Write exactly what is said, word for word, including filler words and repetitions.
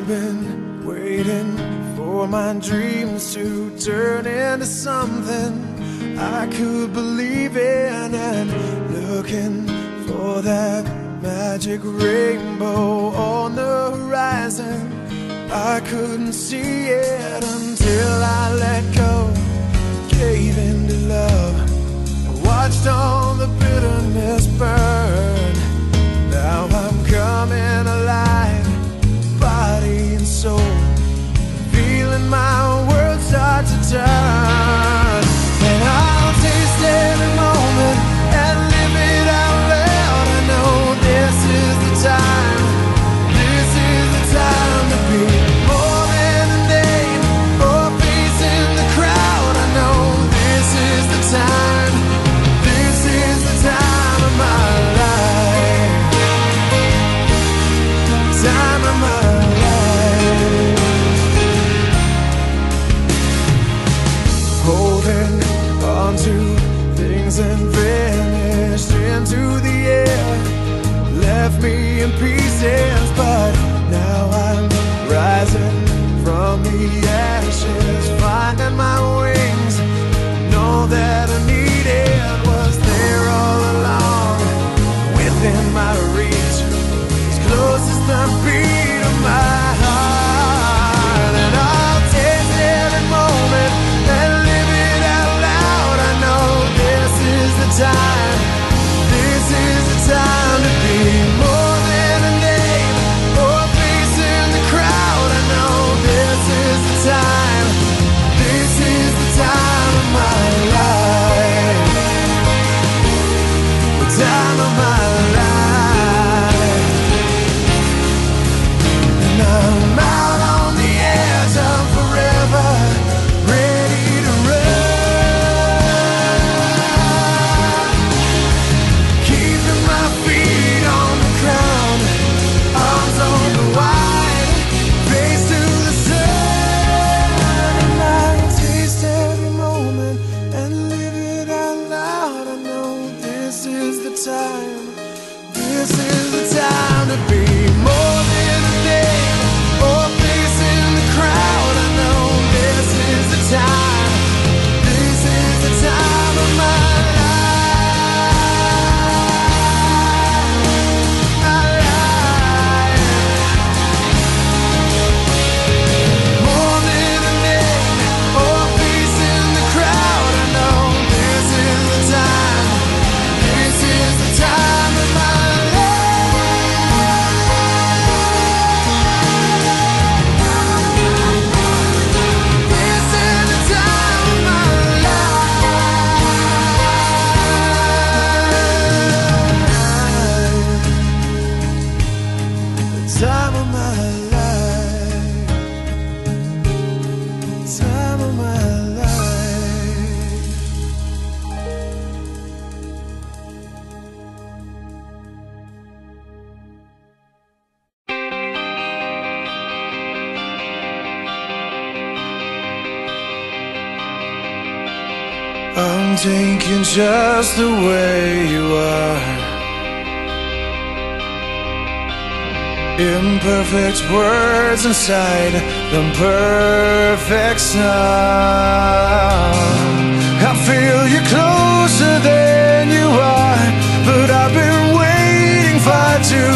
I've been waiting for my dreams to turn into something I could believe in, and looking for that magic rainbow on the horizon. I couldn't see it until I let go, gave in to love, watched all the bitterness burn. Now I'm coming alive, body and soul, feeling my world start to turn. And I'll taste every moment and live it out loud. I know this is the time, this is the time to be more than a name or a face in the crowd. I know this is the time, this is the time of my life, time of my life. Holding on to things and vanished into the air, left me in pieces, but now I'm rising from the ashes, finding my wings. Know that I needed was there all along, within my reach, as close as the beat of my heart. And I'll taste every moment and live it out loud. I know this is the time, this is the time to be more than a name or a face in the crowd. I know this is the time, this is the time of my life, the time of my life. And I'm out on the edge of forever, ready to run, keeping my feet on the ground, arms open wide, face to the sun. And I'll taste every moment and live it out loud. I know this is the time, this is the time to be more than a name or a face in the crowd. I know this is the time, this is the time of my life, my life. More than a name or a face in the crowd. I know this is the time, this is the time of my time of my life, time of my life. I'm taking just the way you are, imperfect words inside the perfect song. I feel you closer than you are, but I've been waiting far too